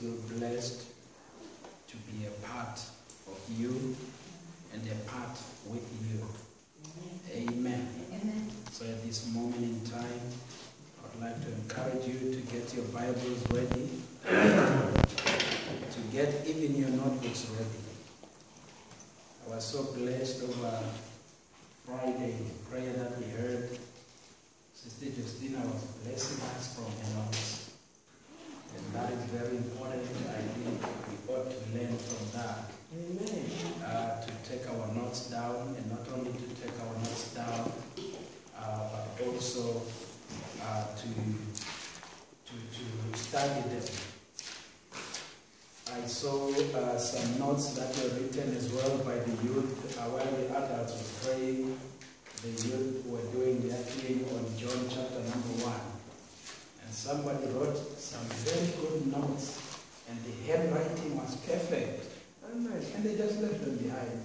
feel blessed to be a part of you and a part with you. Amen. Amen. So at this moment in time, I'd like to encourage you to get your Bibles ready, to get even your notebooks ready. I was so blessed over Friday, the prayer that we heard. Sister Justina was blessing us from her notes. And that is very important. I think we ought to learn from that. Amen. To take our notes down, and not only to take our notes down, but also to study them. I saw some notes that were written as well by the youth while the adults were praying. The youth were doing their thing on John chapter number 1. And somebody wrote some very good notes, and the handwriting was perfect. And they just left them behind.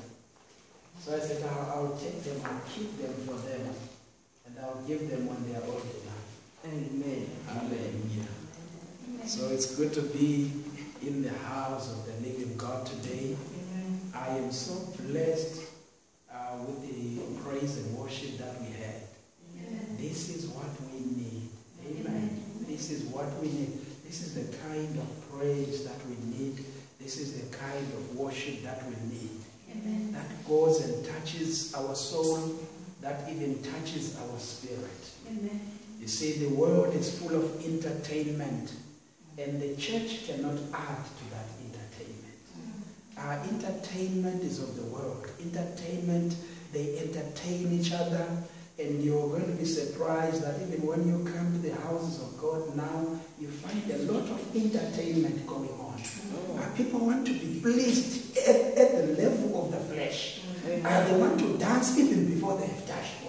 So I said, I'll take them, I'll keep them for them, and I'll give them when they are old enough. Amen. Hallelujah. Amen. So it's good to be in the house of the living God today. Amen. I am so blessed with the praise and worship that we had. Amen. This is what we need. Amen. This is what we need. This is the kind of praise that we need. This is the kind of worship that we need. Amen. That goes and touches our soul, that even touches our spirit. Amen. You see, the world is full of entertainment, and the church cannot add to that entertainment. Our entertainment is of the world. Entertainment, they entertain each other, and you're going to be surprised that even when you come to the houses of God now, you find a lot of entertainment going on. People want to be pleased at the level of the flesh. They want to dance even before they have touched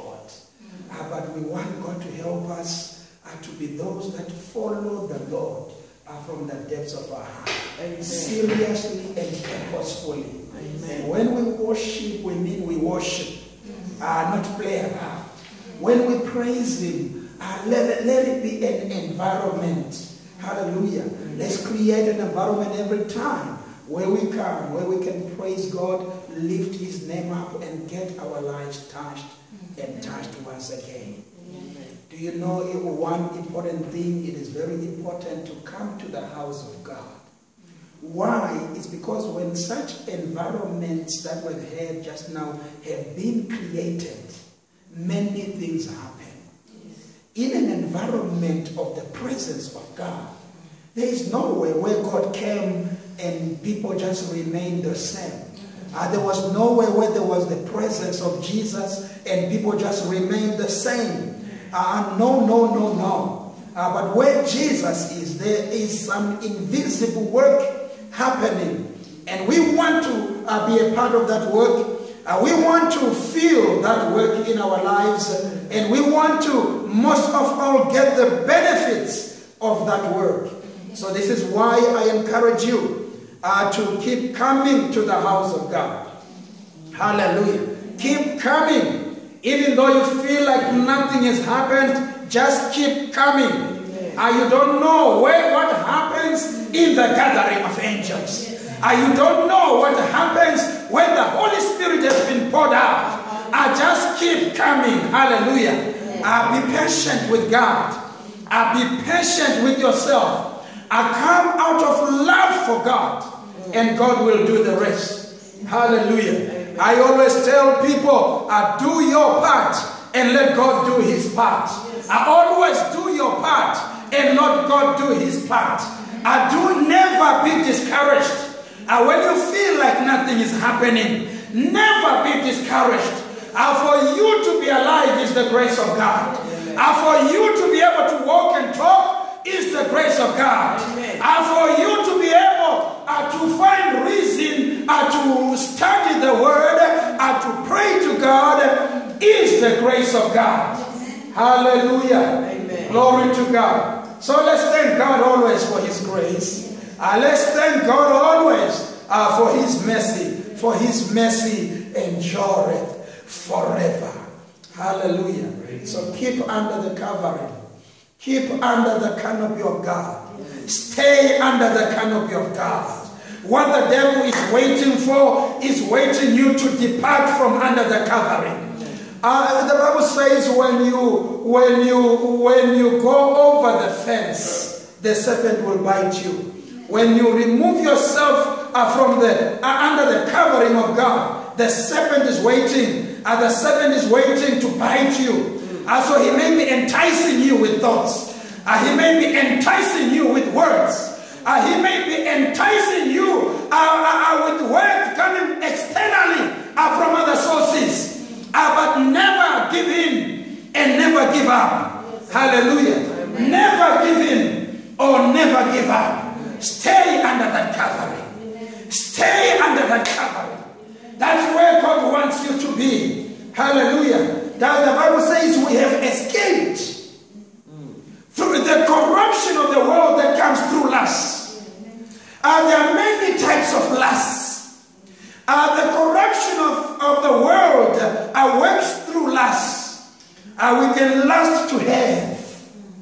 God. But we want God to help us to be those that follow the Lord from the depths of our heart. Amen. Seriously and purposefully. Amen. And when we worship, we mean we worship, not play around. When we praise Him, let it be an environment. Hallelujah. Let's create an environment every time where we come, where we can praise God, lift His name up, and get our lives touched and touched once again. Do you know one important thing? It is very important to come to the house of God. Why? It's because when such environments that were here just now have been created, many things happen. In an environment of the presence of God, there is nowhere where God came and people just remained the same. There was nowhere where there was the presence of Jesus and people just remained the same. No. But where Jesus is, there is some invisible work happening. And we want to be a part of that work. We want to feel that work in our lives. And we want to, most of all, get the benefits of that work. So this is why I encourage you to keep coming to the house of God. Hallelujah. Keep coming. Even though you feel like nothing has happened, just keep coming. You don't know what happens in the gathering of angels. You don't know what happens when the Holy Spirit has been poured out. Just keep coming. Hallelujah. Be patient with God. Be patient with yourself. Come out of love for God, and God will do the rest. Hallelujah. I always tell people, do your part and let God do His part. Always do your part and let God do His part. Do never be discouraged. When you feel like nothing is happening, never be discouraged. For you to be alive is the grace of God. For you to be able to walk and talk is the grace of God. For you to be able to find reason to study the word, to pray to God is the grace of God. Hallelujah. Amen. Glory to God. So let's thank God always for His grace. Let's thank God always for His mercy. For His mercy endureth forever. Hallelujah. So keep under the covering Keep under the canopy of God. Stay under the canopy of God. What the devil is waiting for is waiting you to depart from under the covering. The Bible says when you go over the fence, the serpent will bite you. When you remove yourself from under the covering of God, the serpent is waiting. The serpent is waiting to bite you. So he may be enticing you with thoughts. He may be enticing you with words. He may be enticing you with words coming externally from other sources. But never give in and never give up. Hallelujah. Never give in or never give up. Stay under that covering. Stay under that covering. That's where God wants you to be. Hallelujah. That the Bible says we have escaped through the corruption of the world that comes through lust. There are many types of lust. The corruption of the world works through lust. We can lust to have.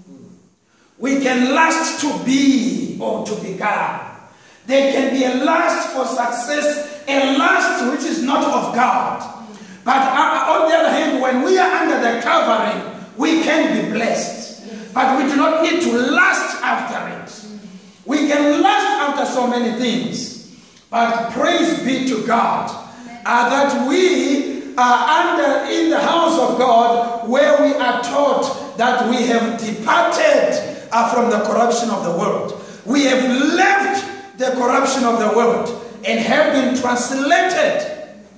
We can lust to be or to become. There can be a lust for success, a lust which is not of God. But on the other hand, when we are under the covering, we can be blessed. But we do not need to lust after it. We can lust after so many things. But praise be to God that we are in the house of God, where we are taught that we have departed from the corruption of the world. We have left the corruption of the world and have been translated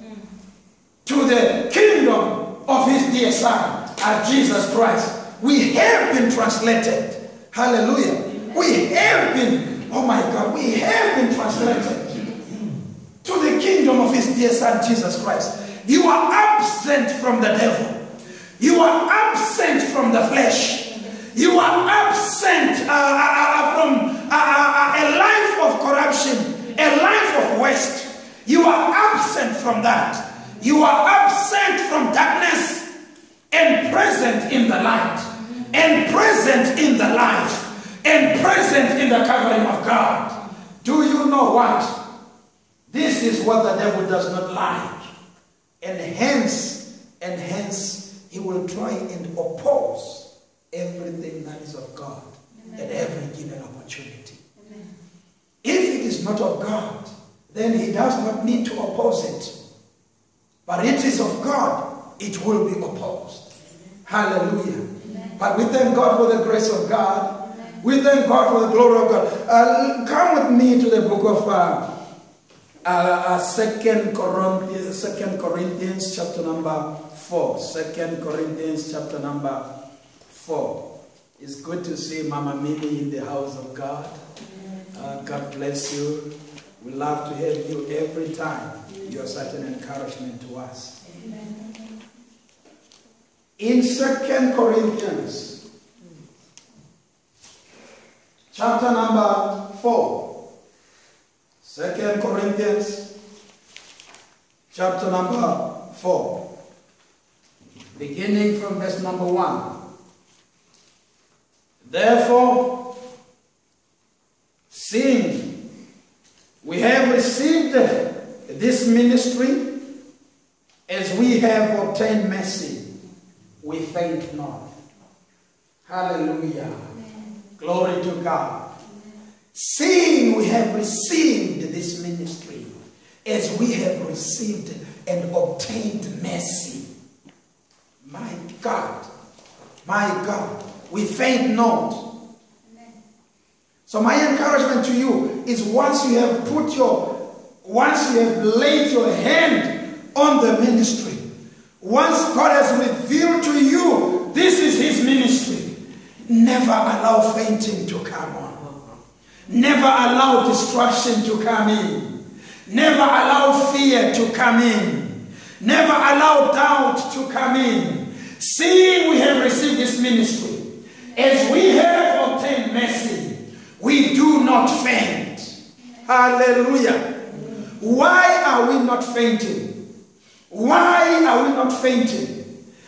to the kingdom of his dear son, Jesus Christ. We have been translated. Hallelujah. We have been, oh my God, we have been translated to the kingdom of his dear son, Jesus Christ. You are absent from the devil. You are absent from the flesh. You are absent from a life of corruption, a life of waste. You are absent from that. You are absent from darkness and present in the light, and present in the life, and present in the covering of God. Do you know what? This is what the devil does not like. And hence, he will try and oppose everything that is of God at every given opportunity. If it is not of God, then he does not need to oppose it. But it is of God, it will be opposed. Hallelujah. But we thank God for the grace of God. We thank God for the glory of God. Come with me to the book of 2 Corinthians chapter number 4. 2 Corinthians chapter number 4. It's good to see Mama Mimi in the house of God. God bless you. We love to have you every time. You are such an encouragement to us. In 2 Corinthians chapter number 4. 2 Corinthians chapter number 4. Beginning from verse number 1. Therefore, seeing we have received this ministry, as we have obtained mercy, we faint not. Hallelujah. Amen. Glory to God. Seeing we have received this ministry, as we have received and obtained mercy. My God, we faint not. Amen. So my encouragement to you is, once you have laid your hand on the ministry, once God has revealed to you this is his ministry, never allow fainting to come on. Never allow distraction to come in. Never allow fear to come in. Never allow doubt to come in. Seeing we have received this ministry, as we have obtained mercy, we do not faint. Hallelujah. Why are we not fainting? Why are we not fainting?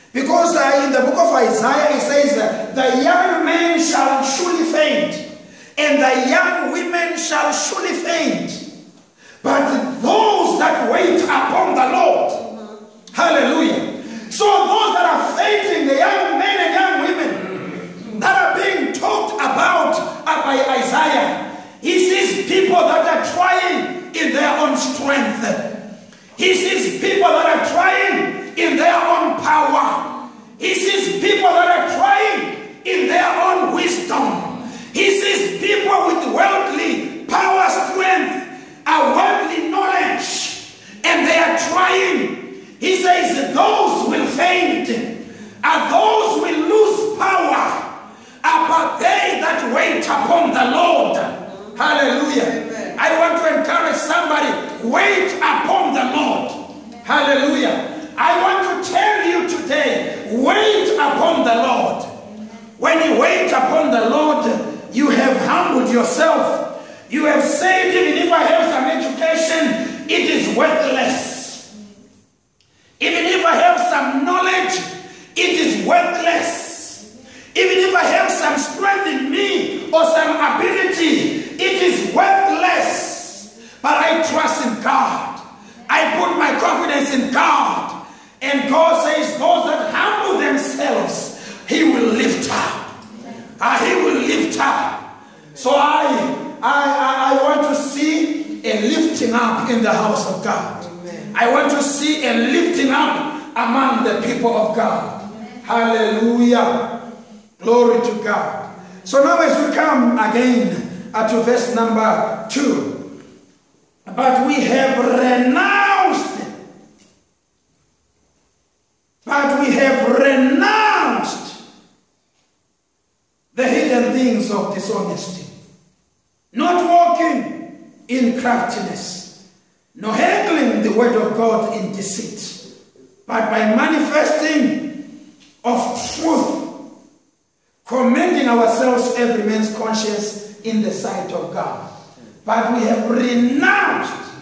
Because in the book of Isaiah it says that the young men shall surely faint, and the young women shall surely faint. But those that wait upon the Lord, hallelujah. So those that are fainting, the young men and young women that are being talked about by Isaiah, he sees people that are trying in their own strength. He sees people that are trying in their own power. He sees people that are trying in their own wisdom. He sees people with worldly power, strength, worldly knowledge, and they are trying. He says those will faint, and those will lose power, but they that wait upon the Lord. Hallelujah. Amen. I want to encourage somebody, wait upon the Lord. Hallelujah. I want to tell you today, wait upon the Lord. When you wait upon the Lord, you have humbled yourself. You have said, even if I have some education, it is worthless. Even if I have some knowledge, it is worthless. Even if I have some strength in me or some ability, it is worthless. But I trust in God. I put my confidence in God. And God says those that humble themselves, He will lift up. He will lift up. So I want to see a lifting up in the house of God. Amen. I want to see a lifting up among the people of God. Amen. Hallelujah. Glory to God. So now as we come again to verse number 2. But we have renounced. But we have renounced the hidden things of dishonesty, not walking in craftiness, nor handling the word of God in deceit, but by manifesting of truth, commending ourselves every man's conscience in the sight of God. But we have renounced,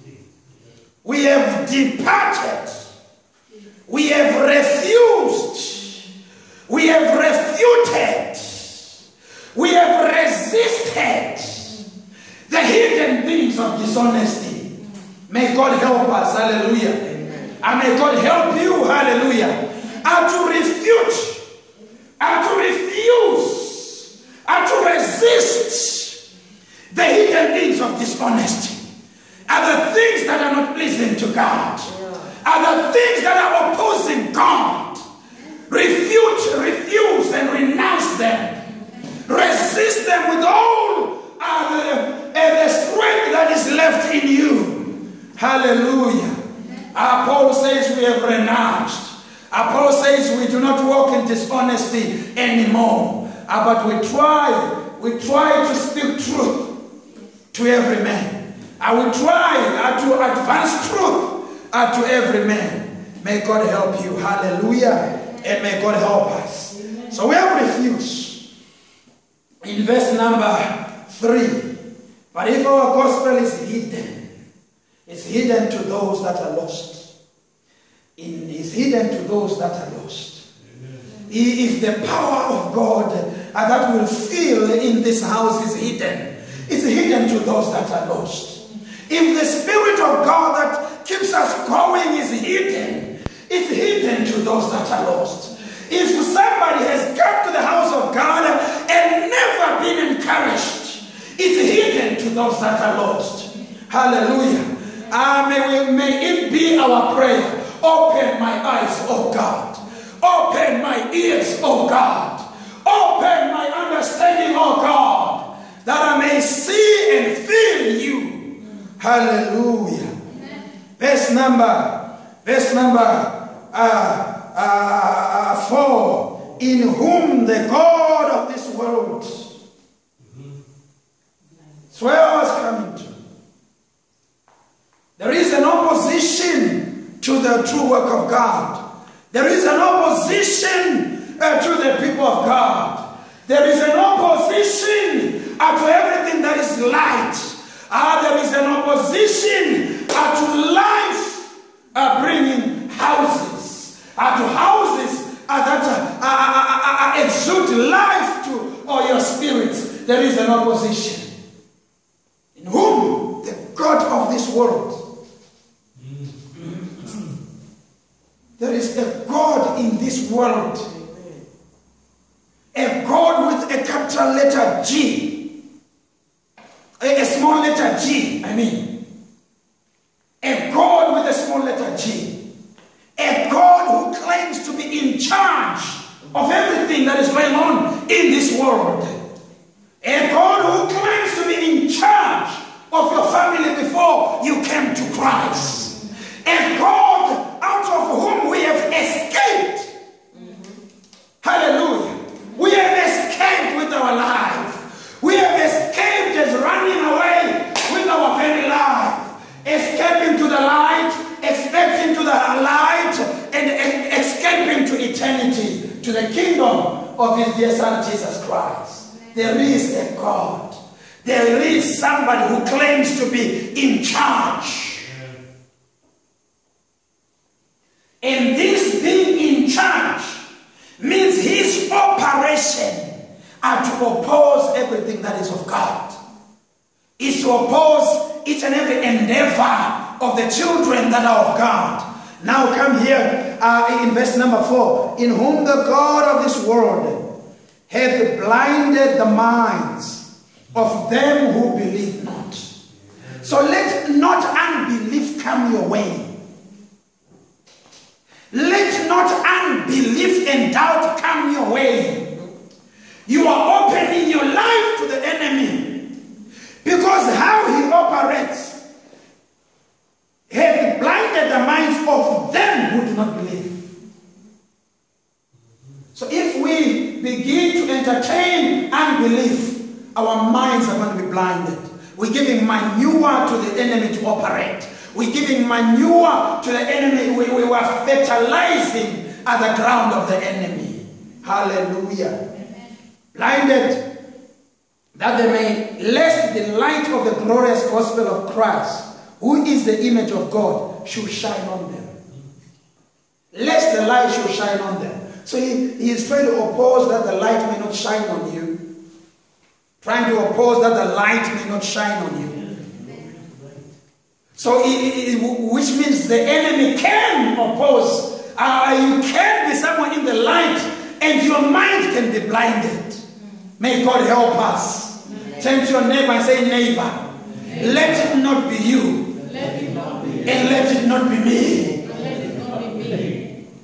we have departed, we have refused, we have refuted, we have resisted the hidden things of dishonesty. May God help us, hallelujah. Amen. And may God help you, hallelujah, and to refute, and to refuse, and to resist the hidden things of dishonesty, and the things that are not pleasing to God, and the things that are opposing God. Refute, refuse, and renounce them. Resist them with all the strength that is left in you. Hallelujah. Paul says we have renounced. Paul says we do not walk in dishonesty anymore. But we try to speak truth to every man. We try to advance truth to every man. May God help you. Hallelujah. And may God help us. So we have refused. In verse number 3. But if our gospel is hidden, it's hidden to those that are lost. It's hidden to those that are lost. If the power of God that will fill in this house is hidden, it's hidden to those that are lost. If the Spirit of God that keeps us going is hidden, it's hidden to those that are lost. If somebody has come to the house of God and never been encouraged, it's hidden to those that are lost. Hallelujah. May it be our prayer. Open my eyes, oh God. Open my ears, oh God. Open my understanding, oh God, that I may see and feel you. Hallelujah. Verse number 4. In whom the God of this world. That's where I was coming to. There is an opposition to the true work of God. There is an opposition to the people of God. There is an opposition to everything that is light. There is an opposition to life bringing houses. To houses life to or your spirit, there is an opposition. In whom the God of this world, there is a God in this world, a God with a capital letter G, a small letter G, I mean, a God with a small letter G, a God who claims to be in charge of everything that is going on in this world, a God who claims to be in charge of your family before you came to Christ, a God out of whom we have escaped. Hallelujah. We have escaped with our life. We have escaped as running away with our very life, escaping to the light, expecting to the light, and escaping to eternity, to the kingdom of his dear Son Jesus Christ. There is a God. There is somebody who claims to be in charge. And this being in charge means his operation are to oppose everything that is of God. Is to oppose each and every endeavor of the children that are of God. Now come here in verse number 4. In whom the God of this world hath blinded the minds of them who believe not. So let not unbelief come your way. Let not unbelief and doubt come your way. You are opening your life to the enemy, because how he operates has blinded the minds of them who do not believe. So if we begin to entertain unbelief, our minds are going to be blinded. We're giving manure to the enemy to operate. We're giving manure to the enemy. We are fertilizing at the ground of the enemy. Hallelujah. Amen. Blinded, that they may, lest the light of the glorious gospel of Christ, who is the image of God, should shine on them. Lest the light should shine on them. So he is trying to oppose that the light may not shine on you. Trying to oppose that the light may not shine on you. So, which means the enemy can oppose. You can be someone in the light and your mind can be blinded. May God help us. Turn to your neighbor and say, neighbor, let it not be you. Let it not be. And let it not be me. Let it not be me.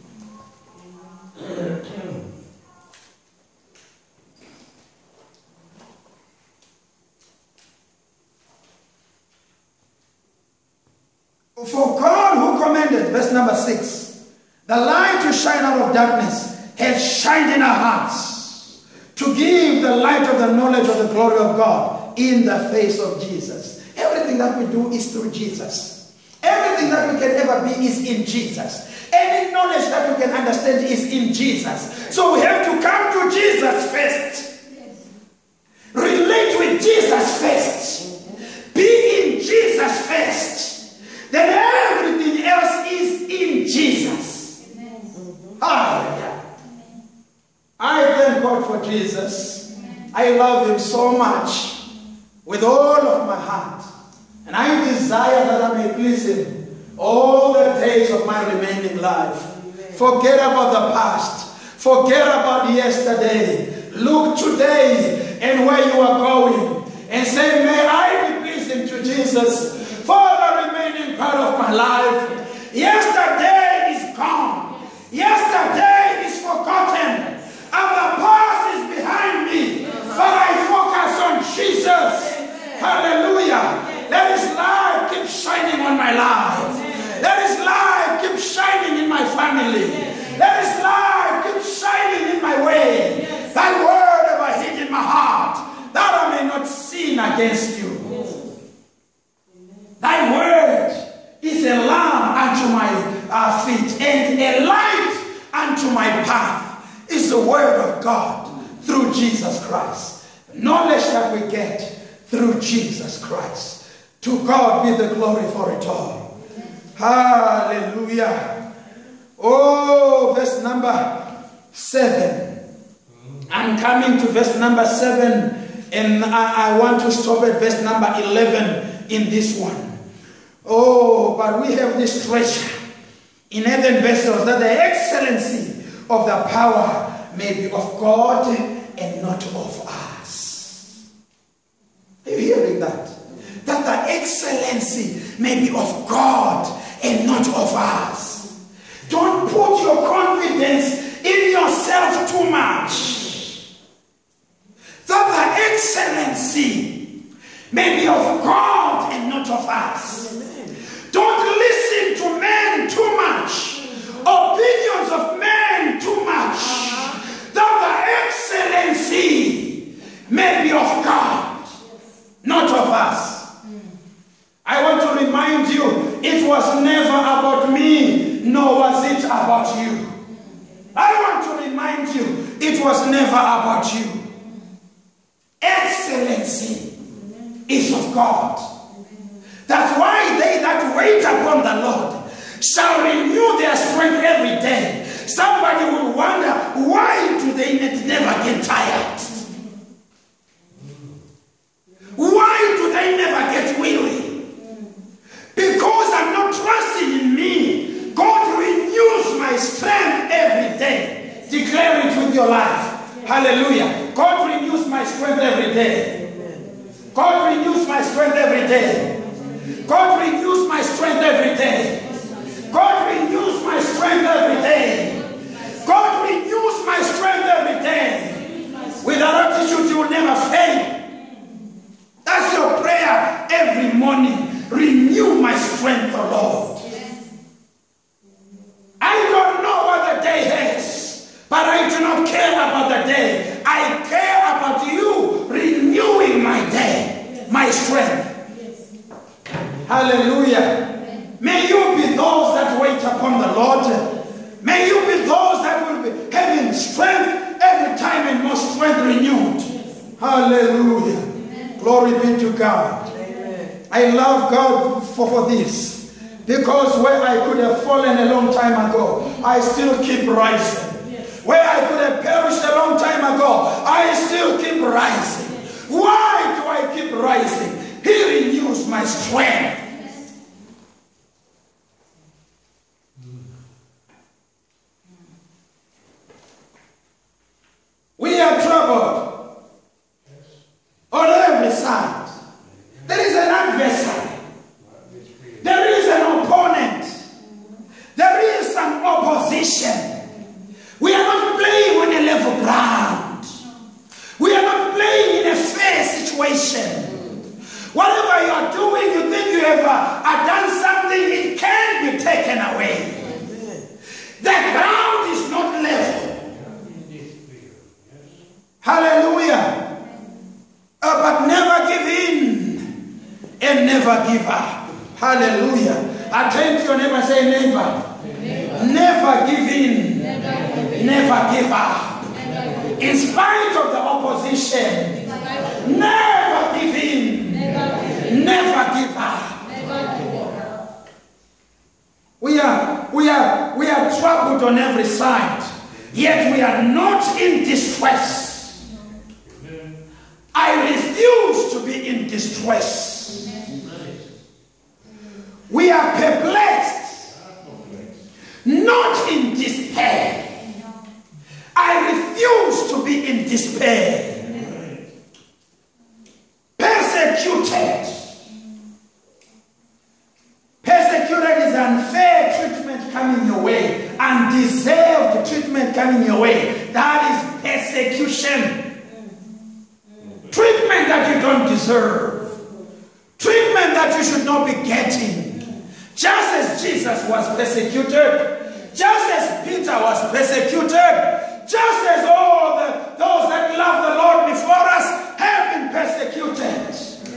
For God who commanded, verse number 6, the light to shine out of darkness has shined in our hearts to give the light of the knowledge of the glory of God in the face of Jesus. Everything that we do is through Jesus. Everything that we can ever be is in Jesus. Any knowledge that we can understand is in Jesus. So we have to come to Jesus first. Relate with Jesus first. Be in Jesus first. Then everything else is in Jesus. Hallelujah. I thank God for Jesus. I love him so much with all of my heart. And I desire that I may please him all the days of my remaining life. Forget about the past. Forget about yesterday. Look today and where you are going. And say, may I be pleasing to Jesus for the remaining part of my life. Yesterday is gone. Yesterday is forgotten. And the past is behind me. But I focus on Jesus. Hallelujah. Let his light keep shining on my life. Let his light keep shining in my family. Let his light keep shining in my way. Thy word ever hid in my heart, that I may not sin against you. Thy word is a lamp unto my feet and a light unto my path. Is the word of God through Jesus Christ. Knowledge that we get through Jesus Christ. To God be the glory for it all. Hallelujah. Oh, verse number 7. I'm coming to verse number 7, and I want to stop at verse number 11 in this one. Oh, but we have this treasure in earthen vessels, that the excellency of the power may be of God and not of us. Are you hearing that? That the excellency may be of God and not of us. Don't put your confidence in yourself too much. That the excellency may be of God and not of us. Don't listen to men too much. Opinions of men too much. That the excellency may be of God, not of us. I want to remind you, it was never about me, nor was it about you. I want to remind you, it was never about you. Excellency is of God. That's why they that wait upon the Lord shall renew their strength every day. Somebody will wonder, why do they never get tired? Why do they never get weary? Because I'm not trusting in me. God renews my strength every day. Declare it with your life. Hallelujah. God renews my strength every day. God renews my strength every day. God renews my strength every day. God renews my strength every day. God renews my strength every day. With that attitude, you will never fail. That's your prayer every morning. Renew my strength, O Lord. I don't know what the day has, but I do not care about the day. I care about you renewing my day, my strength. Hallelujah. May you be those that wait upon the Lord. May you be those that will be having strength every time and more strength renewed. Hallelujah. Glory be to God. I love God for this. Because where I could have fallen a long time ago, I still keep rising. Where I could have perished a long time ago, I still keep rising. Why do I keep rising? He renews my strength. We are troubled on every side. There is an adversary. There is an opponent. There is some opposition. We are not playing on a level ground. We are not playing in a fair situation. Whatever you are doing, you think you have done something, it can be taken away. The ground is not level. Hallelujah. But never give in and never give up. Hallelujah. I turn to your neighbor and say, neighbor, never give in, never give up. In spite of the opposition, never give in, never give up. We are troubled on every side, yet we are not in distress. I refuse to be in distress. We are perplexed, not in despair. I refuse to be in despair. Persecuted. Persecuted is unfair treatment coming your way. Undeserved treatment coming your way. That is persecution. Treatment that you don't deserve. Treatment that you should not be getting. Just as Jesus was persecuted, just as Peter was persecuted, just as all those that love the Lord before us have been persecuted,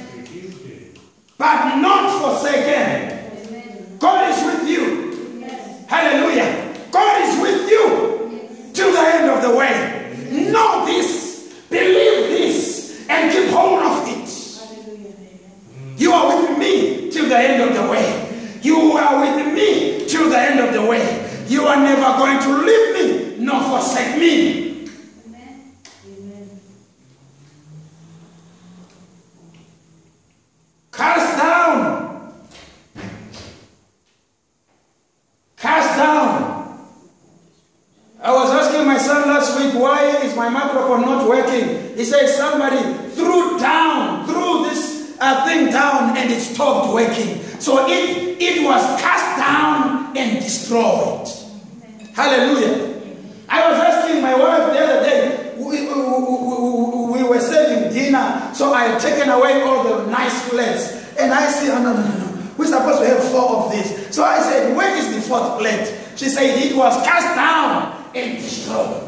but not forsaken. God is with you. Hallelujah. God is with you till the end of the way. Know this, believe this, and keep hold of it. You are with me till the end of the way. You are with me till the end of the way. You are never going to leave me nor forsake me. and it stopped working. So it was cast down and destroyed. Hallelujah. I was asking my wife the other day, we were serving dinner, so I had taken away all the nice plates. And I said, oh, no. We're supposed to have 4 of these. So I said, where is the 4th plate? She said, it was cast down and destroyed.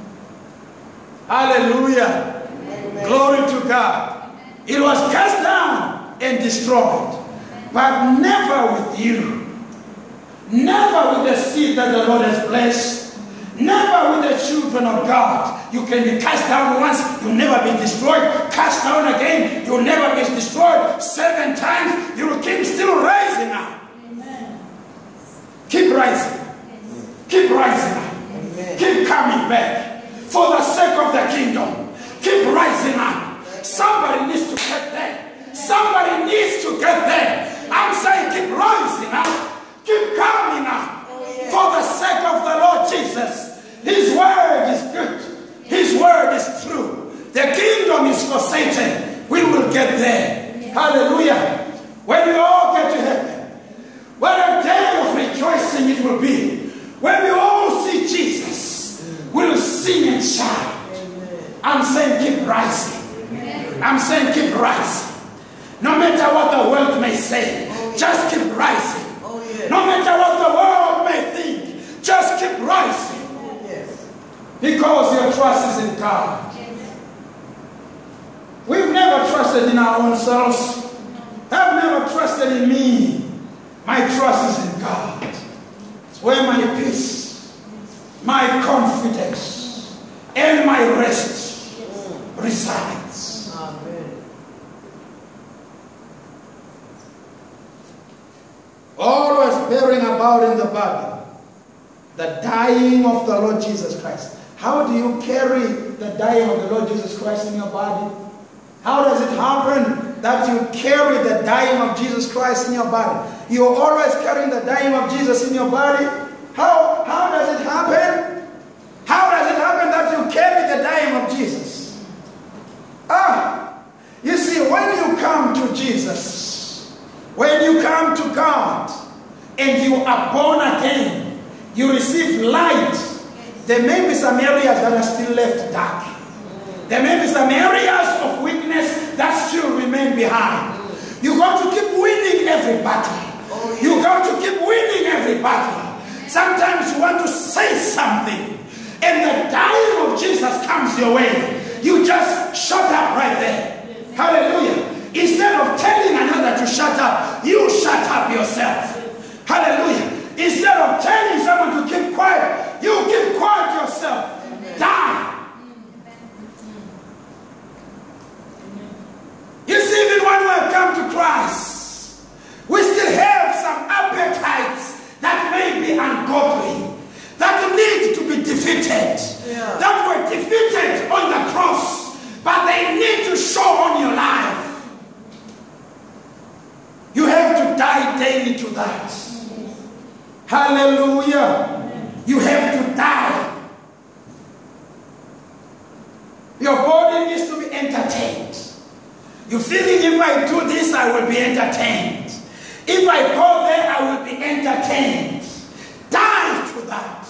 Hallelujah. Amen. Glory to God. It was cast down and destroyed. But never with you. Never with the seed that the Lord has blessed. Never with the children of God. You can be cast down once, you'll never be destroyed. Cast down again, you'll never be destroyed. 7 times, you will keep still rising up. Amen. Keep rising. Keep rising up. Amen. Keep coming back. For the sake of the kingdom. Keep rising up. Somebody needs to get there. Somebody needs to get there. I'm saying keep rising up. Keep coming up. For the sake of the Lord Jesus. His word is good. His word is true. The kingdom is for Satan. We will get there. Yeah. Hallelujah. When we all get to heaven, what a day of rejoicing it will be. When we all see Jesus, we'll sing and shout. I'm saying keep rising. I'm saying keep rising. No matter what the world may say, just keep rising. No matter what the world may think, just keep rising. Because your trust is in God. We've never trusted in our own selves. I've never trusted in me. My trust is in God. It's where my peace, my confidence, and my rest resides. Amen. Always bearing about in the body the dying of the Lord Jesus Christ. How do you carry the dying of the Lord Jesus Christ in your body? How does it happen that you carry the dying of Jesus Christ in your body? You're always carrying the dying of Jesus in your body. How does it happen? How does it happen that you carry the dying of Jesus? You see, when you come to Jesus, when you come to God, and you are born again, you receive light. There may be some areas that are still left dark. There may be some areas of weakness that still remain behind. You got to keep winning every battle. You got to keep winning every battle. Sometimes you want to say something, and the dying of Jesus comes your way. You just shut up right there. Hallelujah. Instead of telling another to shut up, you shut up yourself. Hallelujah. Instead of telling someone to keep quiet, you keep quiet yourself. Amen. Die. You see, even when we have come to Christ, we still have some appetites that may be ungodly, that need to be defeated, that were defeated on the cross, but they need to show on your life. You have to die daily to that. Hallelujah. You have to die. Your body needs to be entertained. You're feeling, if I do this, I will be entertained. If I go there, I will be entertained. Die to that.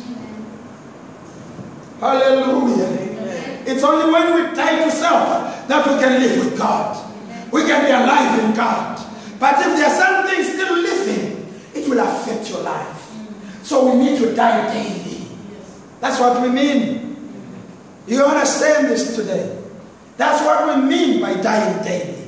Hallelujah. Amen. It's only when we die to self that we can live with God. We can be alive in God. But if there are some things still living, it will affect your life. So we need to die daily. That's what we mean. You understand this today? That's what we mean by dying daily.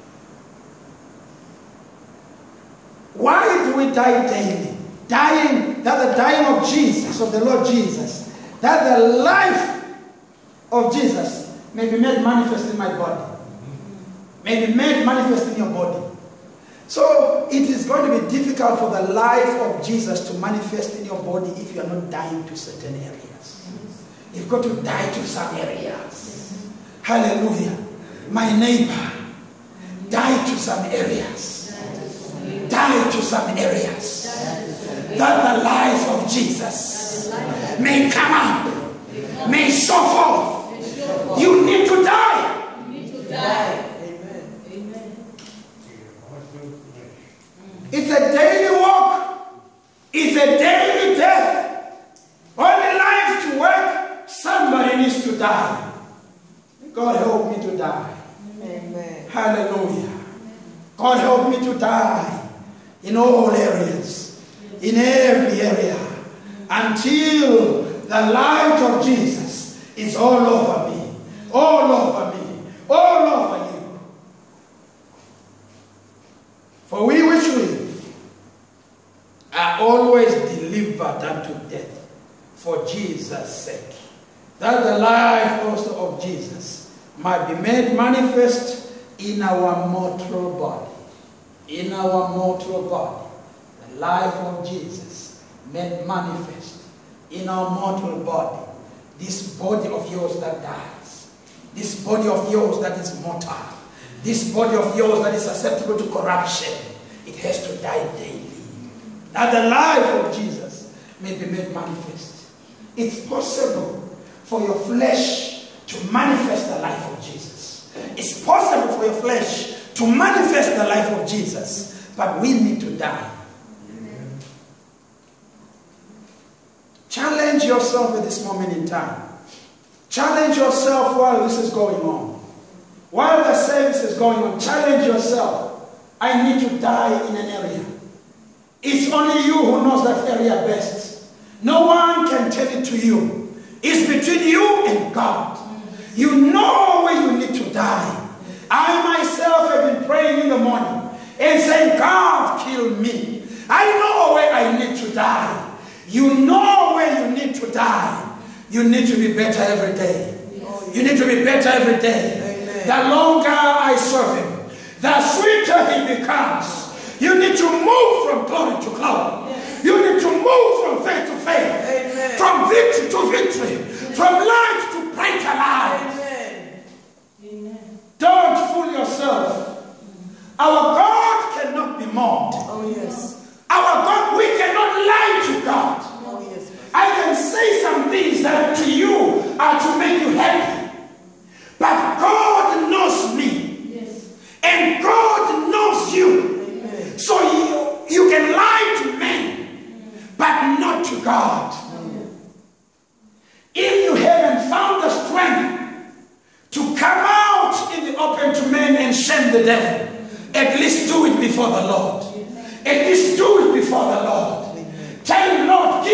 Why do we die daily? Dying, that the dying of Jesus, of the Lord Jesus, that the life of Jesus may be made manifest in my body. May be made manifest in your body. So it is going to be difficult for the life of Jesus to manifest in your body if you are not dying to certain areas. You've got to die to some areas. Hallelujah. My neighbor, die to some areas. Die to some areas. That the life of Jesus may come up, may show forth. You need to die. You need to die. Amen. Amen. It's a daily walk. It's a daily death. Only life to work, somebody needs to die. God help me to die. Amen. Hallelujah. God help me to die in all areas, in every area, until the light of Jesus is all over me, all over me, all over you. For we which live are always delivered unto death for Jesus' sake, that the life also of Jesus might be made manifest in our mortal body. In our mortal body, the life of Jesus made manifest in our mortal body. This body of yours that dies, this body of yours that is mortal, this body of yours that is susceptible to corruption, it has to die daily. That the life of Jesus may be made manifest. It's possible for your flesh to manifest the life of Jesus. It's possible for your flesh to manifest the life of Jesus, but we need to die. Amen. Challenge yourself at this moment in time. Challenge yourself while this is going on. While the service is going on, challenge yourself. I need to die in an area. It's only you who knows that area best. No one can tell it to you. It's between you and God. You know where you need to die. I myself have been praying in the morning and saying, God, kill me. I know where I need to die. You know where you need to die. You need to be better every day. You need to be better every day. Amen. The longer I serve him, the sweeter he becomes. You need to move from glory to glory. You need to move from faith to faith. Amen. From victory to victory. From light to brighter light. Don't fool yourself. Our God cannot be mocked. Oh, yes. Our God, we cannot lie to God. Oh, yes. I can say some things that to you are to make you happy. But God knows me. Yes. And God knows you. Amen. So you can lie to men, but not to God. Amen. If you haven't found the strength to come out in the open to men and shame the devil, at least do it before the Lord. At least do it before the Lord. Tell him, Lord,